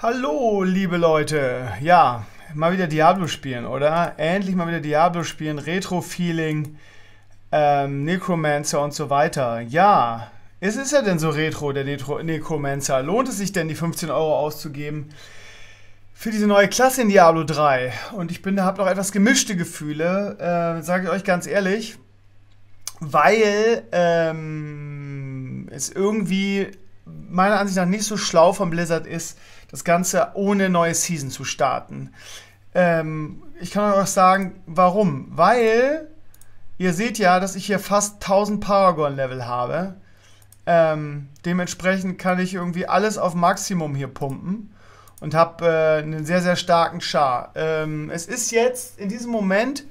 Hallo, liebe Leute. Ja, mal wieder Diablo spielen, oder? Endlich mal wieder Diablo spielen, Retro-Feeling, Necromancer und so weiter. Ja, ist ja denn so retro, der Necromancer? Lohnt es sich denn, die 15 Euro auszugeben für diese neue Klasse in Diablo 3? Und habe noch etwas gemischte Gefühle, sage ich euch ganz ehrlich, weil es irgendwie meiner Ansicht nach nicht so schlau von Blizzard ist, das Ganze ohne neue Season zu starten. Ich kann euch auch sagen, warum. Weil ihr seht ja, dass ich hier fast 1000 Paragon-Level habe. Dementsprechend kann ich irgendwie alles auf Maximum hier pumpen und habe einen sehr, sehr starken Char. Es ist jetzt in diesem Moment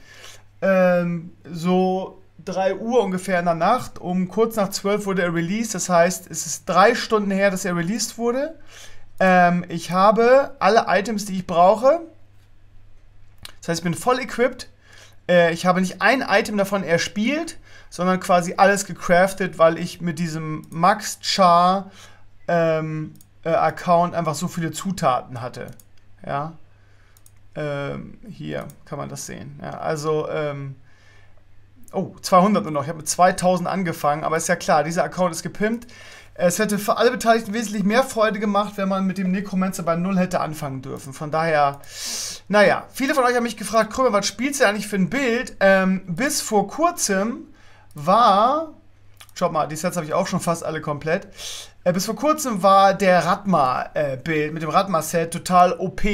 so 3 Uhr ungefähr in der Nacht. Kurz nach 12 wurde er released. Das heißt, es ist 3 Stunden her, dass er released wurde. Ich habe alle Items, die ich brauche. Das heißt, ich bin voll equipped. Ich habe nicht ein Item davon erspielt, sondern quasi alles gecraftet, weil ich mit diesem Max Char Account einfach so viele Zutaten hatte. Ja. Hier kann man das sehen. Ja, also, oh, 200 nur noch. Ich habe mit 2000 angefangen, aber ist ja klar, dieser Account ist gepimpt. Es hätte für alle Beteiligten wesentlich mehr Freude gemacht, wenn man mit dem Necromancer bei 0 hätte anfangen dürfen. Von daher, naja, viele von euch haben mich gefragt, Krömer, was spielst du eigentlich für ein Bild? Bis vor kurzem war, schaut mal, die Sets habe ich auch schon fast alle komplett. Bis vor kurzem war der Ratma-Bild mit dem Ratma-Set total OP.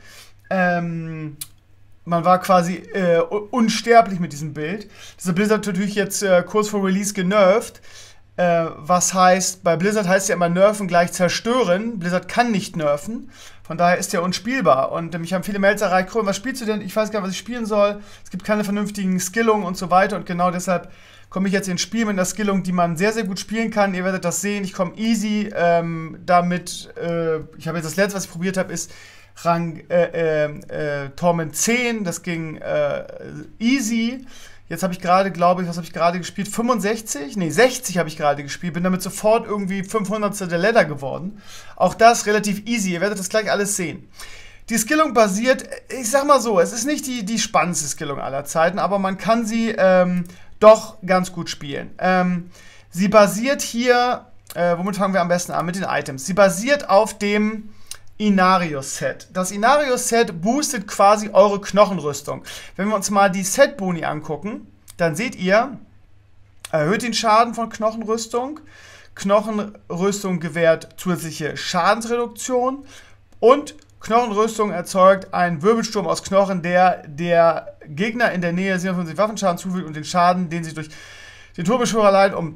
Man war quasi unsterblich mit diesem Bild. Dieser Blizzard natürlich jetzt kurz vor Release genervt. Was heißt, bei Blizzard heißt ja immer nerven gleich zerstören. Blizzard kann nicht nerven. Von daher ist der unspielbar. Und mich haben viele Mails erreicht, Krömer, was spielst du denn? Ich weiß gar nicht, was ich spielen soll. Es gibt keine vernünftigen Skillungen und so weiter. Und genau deshalb komme ich jetzt ins Spiel mit einer Skillung, die man sehr, sehr gut spielen kann. Ihr werdet das sehen. Ich komme easy damit. Ich habe jetzt das letzte, was ich probiert habe, ist Rang Torment 10. Das ging easy. Jetzt habe ich gerade, glaube ich, was habe ich gerade gespielt? 65? Ne, 60 habe ich gerade gespielt. Bin damit sofort irgendwie 500. der Ladder geworden. Auch das relativ easy. Ihr werdet das gleich alles sehen. Die Skillung basiert, ich sag mal so, es ist nicht die spannendste Skillung aller Zeiten, aber man kann sie doch ganz gut spielen. Sie basiert hier, womit fangen wir am besten an? Mit den Items. Sie basiert auf dem Inarius-Set. Das Inarius-Set boostet quasi eure Knochenrüstung. Wenn wir uns mal die Set-Boni angucken, dann seht ihr, erhöht den Schaden von Knochenrüstung. Knochenrüstung gewährt zusätzliche Schadensreduktion und Knochenrüstung erzeugt einen Wirbelsturm aus Knochen, der Gegner in der Nähe 57 Waffenschaden zufügt und den Schaden, den sie durch den Turmbeschwörer leidet, um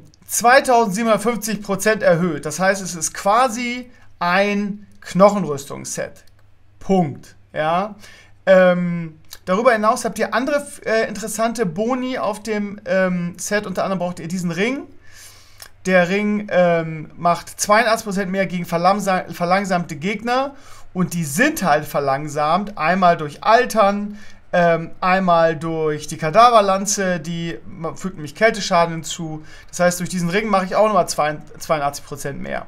2750% erhöht. Das heißt, es ist quasi ein Knochenrüstungsset. Punkt. Ja. Darüber hinaus habt ihr andere interessante Boni auf dem Set. Unter anderem braucht ihr diesen Ring. Der Ring macht 82% mehr gegen verlangsamte Gegner. Und die sind halt verlangsamt. Einmal durch Altern, einmal durch die Kadaverlanze, die fügt nämlich Kälteschaden hinzu. Das heißt, durch diesen Ring mache ich auch nochmal 82% mehr.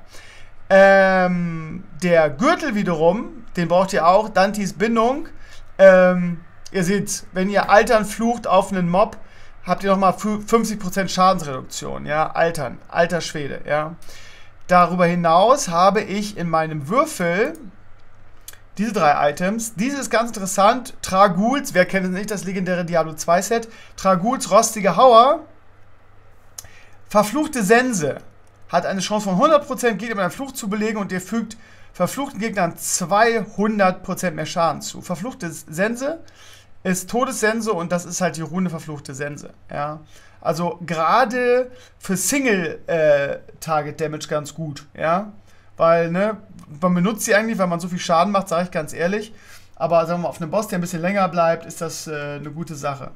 Der Gürtel wiederum, den braucht ihr auch, Dantes Bindung. Ihr seht, wenn ihr Altern flucht auf einen Mob, habt ihr nochmal 50% Schadensreduktion. Ja, Altern, alter Schwede. Ja. Darüber hinaus habe ich in meinem Würfel diese 3 Items. Diese ist ganz interessant. Traguls, wer kennt es nicht, das legendäre Diablo 2 Set. Traguls rostige Hauer. Verfluchte Sense. Hat eine Chance von 100% Gegner mit einem Fluch zu belegen und ihr fügt verfluchten Gegnern 200% mehr Schaden zu. Verfluchte Sense ist Todessense und das ist halt die Rune verfluchte Sense. Ja? Also gerade für Single-Target-Damage ganz gut. Ja? Weil, ne, man benutzt sie eigentlich, weil man so viel Schaden macht, sage ich ganz ehrlich. Aber sagen wir mal, auf einem Boss, der ein bisschen länger bleibt, ist das eine gute Sache.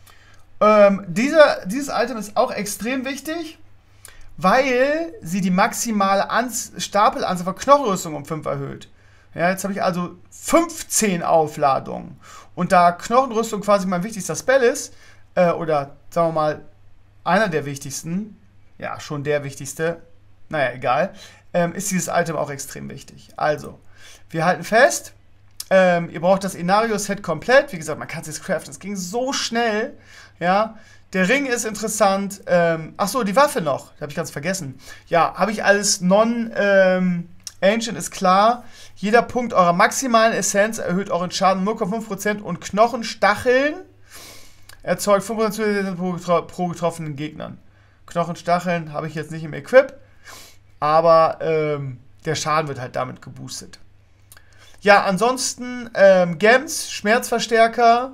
Dieses Item ist auch extrem wichtig, weil sie die maximale Stapelanzahl von Knochenrüstung um 5 erhöht. Ja, jetzt habe ich also 15 Aufladungen. Und da Knochenrüstung quasi mein wichtigster Spell ist, oder sagen wir mal, einer der wichtigsten, ja, schon der wichtigste, naja, egal, ist dieses Item auch extrem wichtig. Also, Wir halten fest, ihr braucht das Inario-Set komplett. Wie gesagt, man kann es jetzt craften. Es ging so schnell. Ja, der Ring ist interessant. Achso, die Waffe noch. Habe ich ganz vergessen. Ja, habe ich alles Ancient ist klar. Jeder Punkt eurer maximalen Essenz erhöht euren Schaden 0,5% und Knochenstacheln erzeugt 5% pro getroffenen Gegnern. Knochenstacheln habe ich jetzt nicht im Equip, aber der Schaden wird halt damit geboostet. Ja, ansonsten Gems, Schmerzverstärker,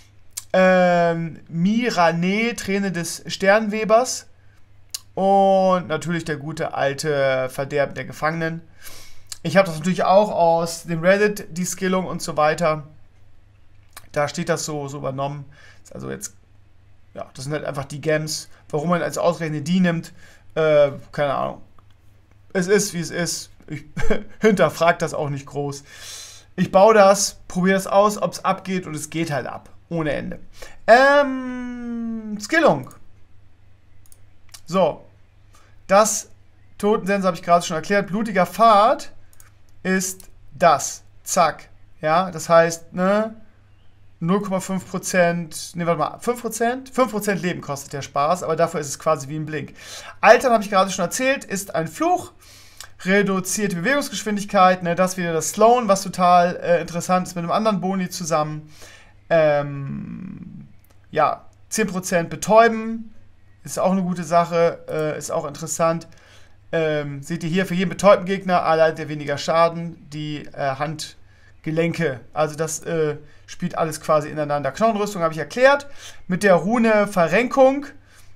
Mirane, Träne des Sternwebers und natürlich der gute alte Verderben der Gefangenen. Ich habe das natürlich auch aus dem Reddit, die Skillung und so weiter. Da steht das so übernommen. Also jetzt, ja, das sind halt einfach die Gems. Warum man als ausgerechnet die nimmt, keine Ahnung. Es ist, wie es ist. Ich hinterfrage das auch nicht groß. Ich baue das, probiere das aus, ob es abgeht und es geht halt ab. Ohne Ende. Skillung. So. Das Totensensor habe ich gerade schon erklärt. Blutiger Pfad ist das. Zack. Ja, das heißt, ne, 0,5%, ne, warte mal, 5%? 5% Leben kostet der Spaß, aber dafür ist es quasi wie ein Blink. Altern, habe ich gerade schon erzählt, ist ein Fluch. Reduzierte Bewegungsgeschwindigkeit, ne, das wieder das Slowen, was total interessant ist mit einem anderen Boni zusammen. Ja, 10% Betäuben, ist auch eine gute Sache, ist auch interessant. Seht ihr hier, für jeden betäubten Gegner erleidet er weniger Schaden, die Handgelenke. Also das spielt alles quasi ineinander. Knochenrüstung habe ich erklärt. Mit der Rune Verrenkung.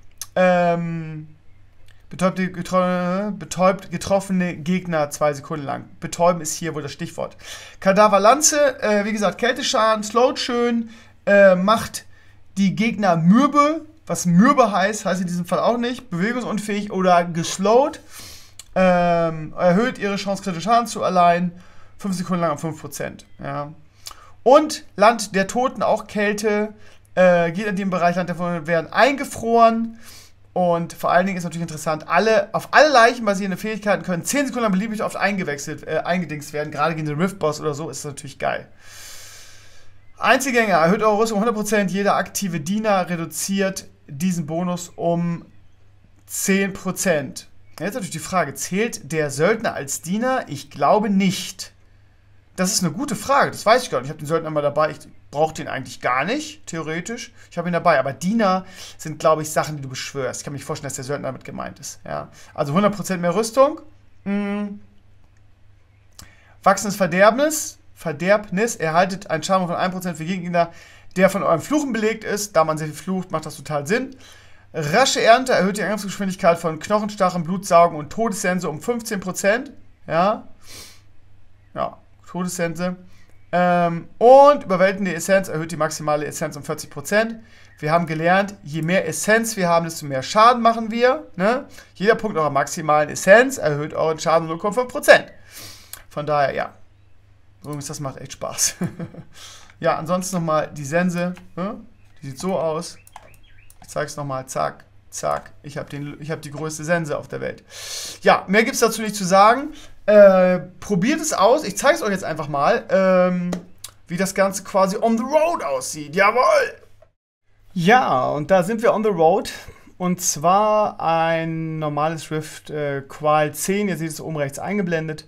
Betäubt getroffene Gegner 2 Sekunden lang. Betäuben ist hier wohl das Stichwort. Kadaverlanze, wie gesagt, Kälteschaden, slowt schön, macht die Gegner mürbe. Was mürbe heißt in diesem Fall auch nicht. Bewegungsunfähig oder geslowt. Erhöht ihre Chance, kritischen Schaden zu erleiden. 5 Sekunden lang um 5%. Ja. Und Land der Toten, auch Kälte. Geht in dem Bereich, Land der Toten werden eingefroren. Und vor allen Dingen ist natürlich interessant, auf alle Leichen basierende Fähigkeiten können 10 Sekunden lang beliebig oft eingedingst werden. Gerade gegen den Rift-Boss oder so ist das natürlich geil. Einzelgänger, erhöht eure Rüstung 100%. Jeder aktive Diener reduziert diesen Bonus um 10%. Jetzt natürlich die Frage, zählt der Söldner als Diener? Ich glaube nicht. Das ist eine gute Frage, das weiß ich gar nicht. Ich habe den Söldner mal dabei, ich brauche den eigentlich gar nicht, theoretisch. Ich habe ihn dabei, aber Diener sind, glaube ich, Sachen, die du beschwörst. Ich kann mir nicht vorstellen, dass der Söldner damit gemeint ist. Ja. Also 100% mehr Rüstung. Wachsendes Verderbnis. Erhaltet einen Schaden von 1% für Gegner, der von eurem Fluchen belegt ist. Da man sehr viel flucht, macht das total Sinn. Rasche Ernte erhöht die Angriffsgeschwindigkeit von Knochenstacheln, Blutsaugen und Todessense um 15%. Ja. Ja, Todessense. Und überwältigende Essenz erhöht die maximale Essenz um 40%. Wir haben gelernt, je mehr Essenz wir haben, desto mehr Schaden machen wir. Ne? Jeder Punkt eurer maximalen Essenz erhöht euren Schaden um 0,5%. Von daher, ja. Übrigens, das macht echt Spaß. Ja, ansonsten nochmal die Sense. Ne? Die sieht so aus. Ich zeige es nochmal. Zack, zack. Ich hab die größte Sense auf der Welt. Ja, mehr gibt es dazu nicht zu sagen. Probiert es aus. Ich zeige es euch jetzt einfach mal, wie das Ganze quasi on the road aussieht. Jawohl! Ja, und da sind wir on the road. Und zwar ein normales Rift Qual 10. Ihr seht es oben rechts eingeblendet.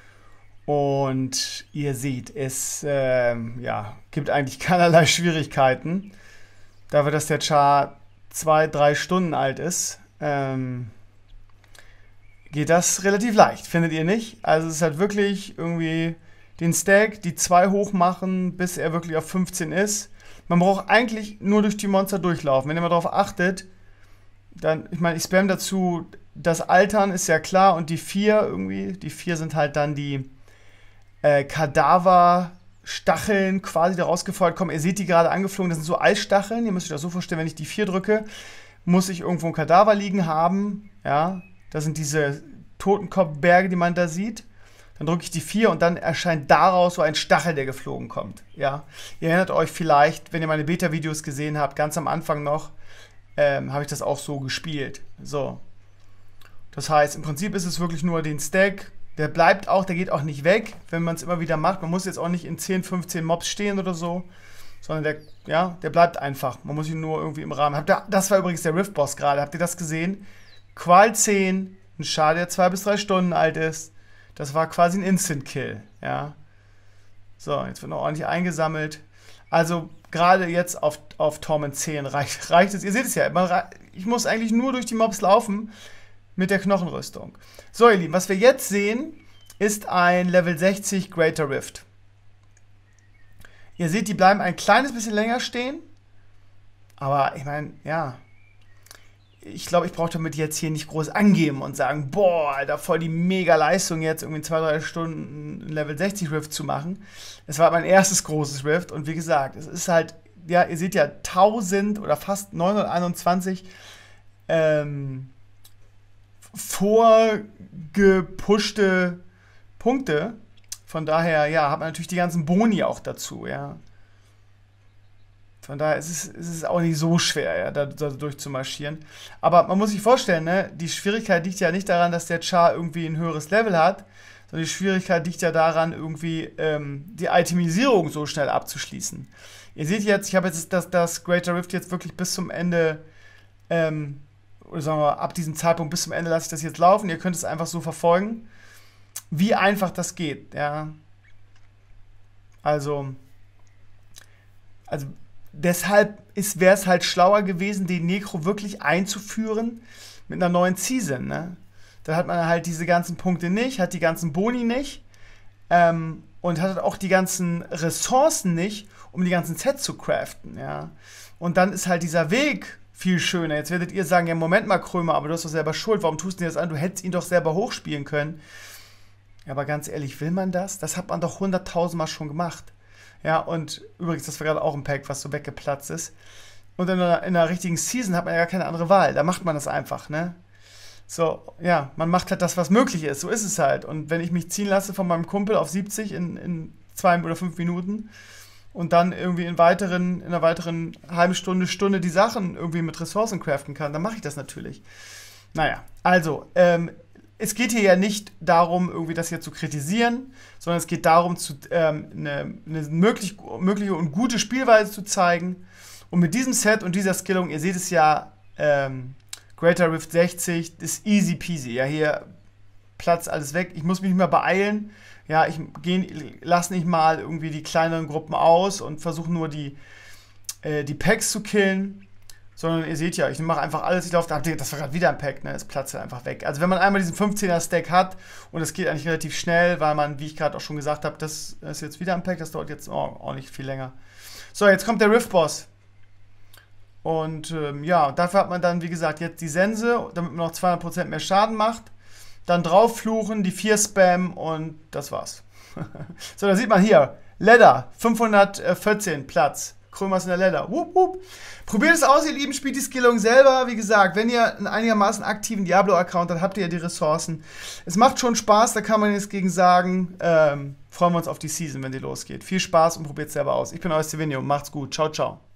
Und ihr seht, es ja, gibt eigentlich keinerlei Schwierigkeiten. Dafür, dass der Char 2-3 Stunden alt ist, geht das relativ leicht, findet ihr nicht? Also es ist halt wirklich irgendwie den Stack, die 2 hoch machen, bis er wirklich auf 15 ist. Man braucht eigentlich nur durch die Monster durchlaufen. Wenn ihr mal darauf achtet, dann, ich meine, ich spam dazu, das Altern ist ja klar und die 4 irgendwie, die 4 sind halt dann die Kadaver-Stacheln quasi da rausgefeuert kommen. Ihr seht die gerade angeflogen, das sind so Eisstacheln. Ihr müsst euch das so vorstellen, wenn ich die 4 drücke, muss ich irgendwo ein Kadaver liegen haben. Ja, das sind diese Totenkopfberge, die man da sieht. Dann drücke ich die 4 und dann erscheint daraus so ein Stachel, der geflogen kommt. Ja, ihr erinnert euch vielleicht, wenn ihr meine Beta-Videos gesehen habt, ganz am Anfang noch, habe ich das auch so gespielt. So. Das heißt, im Prinzip ist es wirklich nur den Stack Der bleibt auch, der geht auch nicht weg, wenn man es immer wieder macht. Man muss jetzt auch nicht in 10, 15 Mobs stehen oder so, sondern der bleibt einfach. Man muss ihn nur irgendwie im Rahmen. Das war übrigens der Rift-Boss gerade. Habt ihr das gesehen? Qual 10, ein Char, der 2 bis 3 Stunden alt ist. Das war quasi ein Instant-Kill, ja. So, jetzt wird noch ordentlich eingesammelt. Also, gerade jetzt auf Torment 10 reicht es. Ihr seht es ja, ich muss eigentlich nur durch die Mobs laufen mit der Knochenrüstung. So, ihr Lieben, was wir jetzt sehen, ist ein Level 60 Greater Rift. Ihr seht, die bleiben ein kleines bisschen länger stehen. Aber ich meine, ja. Ich glaube, ich brauche damit jetzt hier nicht groß angeben und sagen, boah, Alter, voll die mega Leistung jetzt irgendwie in 2-3 Stunden ein Level 60 Rift zu machen. Es war mein erstes großes Rift und wie gesagt, es ist halt, ja, ihr seht ja 1000 oder fast 921 vorgepushte Punkte. Von daher, ja, hat man natürlich die ganzen Boni auch dazu, ja. Von daher ist es auch nicht so schwer, ja, da durchzumarschieren. Aber man muss sich vorstellen, ne, die Schwierigkeit liegt ja nicht daran, dass der Char irgendwie ein höheres Level hat, sondern die Schwierigkeit liegt ja daran, irgendwie die Itemisierung so schnell abzuschließen. Ihr seht jetzt, ich habe jetzt das Greater Rift jetzt wirklich bis zum Ende, oder sagen wir, ab diesem Zeitpunkt bis zum Ende lasse ich das jetzt laufen. Ihr könnt es einfach so verfolgen, wie einfach das geht, ja. Also deshalb wäre es halt schlauer gewesen, den Necro wirklich einzuführen mit einer neuen Season, ne? Da hat man halt diese ganzen Punkte nicht, hat die ganzen Boni nicht und hat auch die ganzen Ressourcen nicht, um die ganzen Sets zu craften, ja. Und dann ist halt dieser Weg viel schöner. Jetzt werdet ihr sagen, ja, Moment mal, Krömer, aber du hast doch selber Schuld, warum tust du dir das an? Du hättest ihn doch selber hochspielen können. Ja, aber ganz ehrlich, will man das? Das hat man doch 100.000 Mal schon gemacht. Ja, und übrigens, das war gerade auch ein Pack, was so weggeplatzt ist. Und in einer richtigen Season hat man ja gar keine andere Wahl. Da macht man das einfach, ne? So, ja, man macht halt das, was möglich ist. So ist es halt. Und wenn ich mich ziehen lasse von meinem Kumpel auf 70 in 2 oder 5 Minuten und dann irgendwie in einer weiteren halben Stunde die Sachen irgendwie mit Ressourcen craften kann, dann mache ich das natürlich. Naja, also, es geht hier ja nicht darum, irgendwie das hier zu kritisieren, sondern es geht darum, eine mögliche und gute Spielweise zu zeigen. Und mit diesem Set und dieser Skillung, ihr seht es ja, Greater Rift 60, ist easy peasy. Ja, hier platzt alles weg. Ich muss mich nicht mehr beeilen. Ja, ich lasse nicht mal irgendwie die kleineren Gruppen aus und versuche nur die Packs zu killen. Sondern ihr seht ja, ich mache einfach alles, ich laufe, das war gerade wieder ein Pack, ne? Es platzt einfach weg. Also wenn man einmal diesen 15er-Stack hat und es geht eigentlich relativ schnell, weil man, wie ich gerade auch schon gesagt habe, das ist jetzt wieder ein Pack, das dauert jetzt auch nicht viel länger. So, jetzt kommt der Rift-Boss. Und ja, dafür hat man dann, wie gesagt, jetzt die Sense, damit man noch 200% mehr Schaden macht. Dann drauffluchen, die 4 Spam und das war's. So, da sieht man hier, Ladder, 514 Platz. Krömers in der Ladder. Wupp, wupp. Probiert es aus, ihr Lieben, spielt die Skillung selber. Wie gesagt, wenn ihr einen einigermaßen aktiven Diablo-Account habt, habt ihr ja die Ressourcen. Es macht schon Spaß, da kann man nichts gegen sagen. Freuen wir uns auf die Season, wenn die losgeht. Viel Spaß und probiert es selber aus. Ich bin euer Stevenio. Macht's gut. Ciao, ciao.